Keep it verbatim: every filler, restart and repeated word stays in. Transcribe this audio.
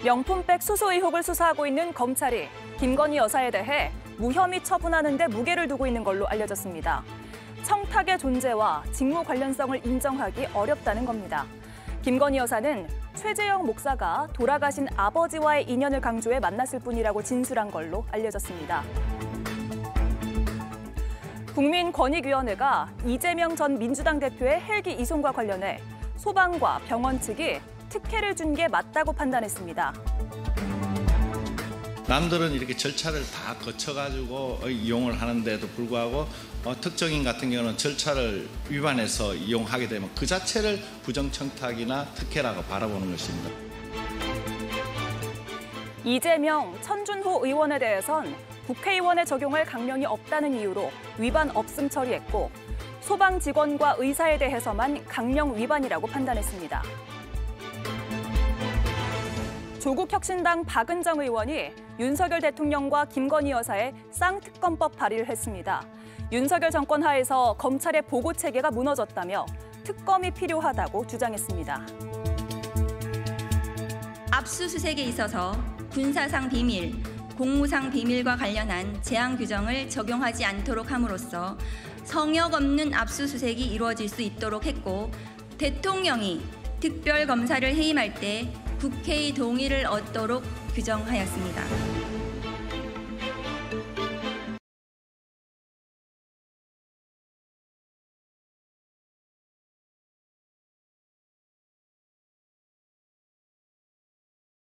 명품백 수수 의혹을 수사하고 있는 검찰이 김건희 여사에 대해 무혐의 처분하는 데 무게를 두고 있는 걸로 알려졌습니다. 청탁의 존재와 직무 관련성을 인정하기 어렵다는 겁니다. 김건희 여사는 최재형 목사가 돌아가신 아버지와의 인연을 강조해 만났을 뿐이라고 진술한 걸로 알려졌습니다. 국민권익위원회가 이재명 전 민주당 대표의 헬기 이송과 관련해 소방과 병원 측이 특혜를 준 게 맞다고 판단했습니다. 남들은 이렇게 절차를 다 거쳐가지고 이용을 하는데도 불구하고 어, 특정인 같은 경우는 절차를 위반해서 이용하게 되면 그 자체를 부정청탁이나 특혜라고 바라보는 것입니다. 이재명, 천준호 의원에 대해선 국회의원에 적용할 강령이 없다는 이유로 위반 없음 처리했고 소방 직원과 의사에 대해서만 강령 위반이라고 판단했습니다. 조국혁신당 박은정 의원이 윤석열 대통령과 김건희 여사의 쌍특검법 발의를 했습니다. 윤석열 정권 하에서 검찰의 보고 체계가 무너졌다며 특검이 필요하다고 주장했습니다. 압수수색에 있어서 군사상 비밀, 공무상 비밀과 관련한 제한 규정을 적용하지 않도록 함으로써 성역 없는 압수수색이 이루어질 수 있도록 했고 대통령이 특별검사를 해임할 때 국회의 동의를 얻도록 규정하였습니다.